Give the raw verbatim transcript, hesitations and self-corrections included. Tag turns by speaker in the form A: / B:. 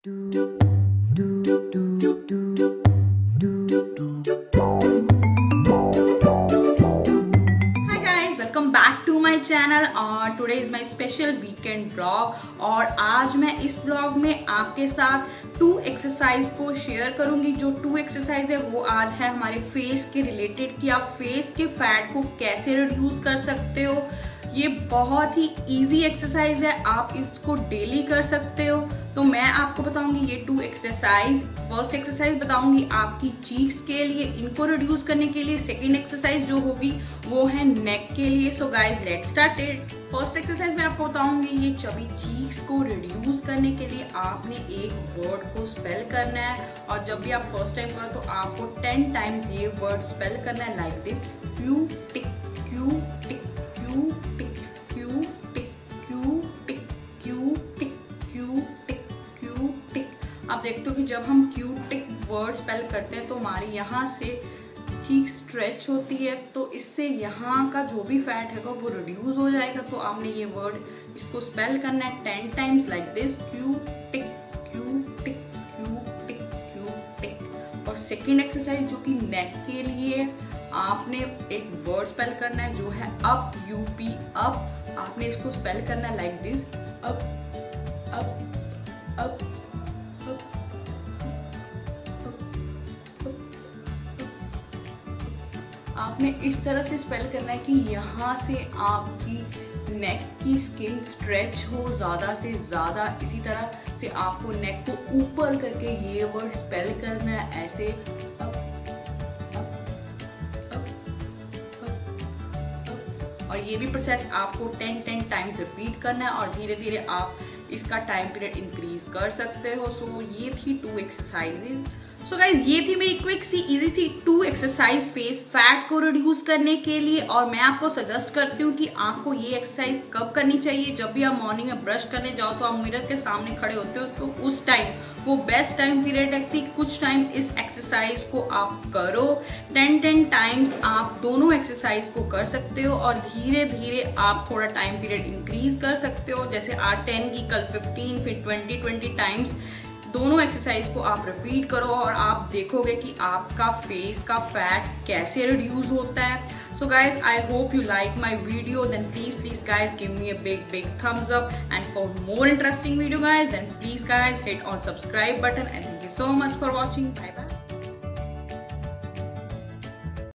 A: Channel और today is my special weekend vlog. और आज मैं इस व्लॉग में आपके साथ टू एक्सरसाइज को शेयर करूंगी। जो टू एक्सरसाइज है वो आज है हमारे फेस के रिलेटेड कि आप फेस के फैट को कैसे रिड्यूस कर सकते हो। ये बहुत ही इजी एक्सरसाइज है, आप इसको डेली कर सकते हो। तो मैं आपको बताऊंगी ये टू एक्सरसाइज। फर्स्ट एक्सरसाइज बताऊंगी आपकी चीक्स के लिए, इनको रिड्यूस करने के लिए। सेकंड एक्सरसाइज जो होगी वो है नेक के लिए। So guys let's start it. First exercise मैं आपको बताऊंगी ये चबी चीक्स को रिड्यूस करने के लिए आपने एक वर्ड को स्पेल करना है। और जब भी आप फर्स्ट टाइम करो तो आपको टेन टाइम्स ये वर्ड स्पेल करना है, like this. Q tick Q tick Q tick Q tick Q tick Q tick Q tick Q टिक। आप देखते हो कि जब हम क्यू टिक वर्ड स्पेल करते हैं तो हमारी यहाँ से चीक स्ट्रेच होती है, तो इससे यहाँ का जो भी फैट है वो रिड्यूस हो जाएगा। तो आपने ये वर्ड इसको स्पेल करना है ten times, like this. Q tick Q tick Q tick Q tick. और सेकेंड एक्सरसाइज जो कि नेक के लिए, आपने एक वर्ड स्पेल करना है जो है अप, यूपी अप। आपने इसको स्पेल करना है like this. Up up up आपने इस तरह से स्पेल करना है कि यहाँ से आपकी नेक की स्किन स्ट्रेच हो ज़्यादा से ज़्यादा। इसी तरह से आपको नेक को ऊपर करके ये वर्ड स्पेल करना है ऐसे। Up up up up. और ये भी प्रोसेस आपको टेन टेन टाइम्स रिपीट करना है और धीरे धीरे आप इसका टाइम पीरियड इंक्रीज कर सकते हो। सो so, ये थी टू एक्सरसाइजेज। सो गाइज ये थी मेरी क्विक सी इजी सी टू एक्सरसाइज फेस फैट को रिड्यूस करने के लिए। और मैं आपको सजेस्ट करती हूँ कि आपको ये एक्सरसाइज कब करनी चाहिए। जब भी आप मॉर्निंग में ब्रश करने जाओ तो आप मिरर के सामने खड़े होते हो, तो उस टाइम वो बेस्ट टाइम पीरियड है कि कुछ टाइम इस एक्सरसाइज को आप करो। टेन टेन टाइम्स आप दोनों एक्सरसाइज को कर सकते हो और धीरे धीरे आप थोड़ा टाइम पीरियड इंक्रीज कर सकते हो। जैसे आज टेन की, कल फिफ्टीन, फिर ट्वेंटी ट्वेंटी टाइम्स दोनों एक्सरसाइज को आप रिपीट करो और आप देखोगे कि आपका फेस का फैट कैसे रिड्यूस होता है। So guys I hope you like my video, then please please guys give me a big big thumbs up. And for more interesting video guys then please guys hit on subscribe button. And thank you so much for watching. Bye bye.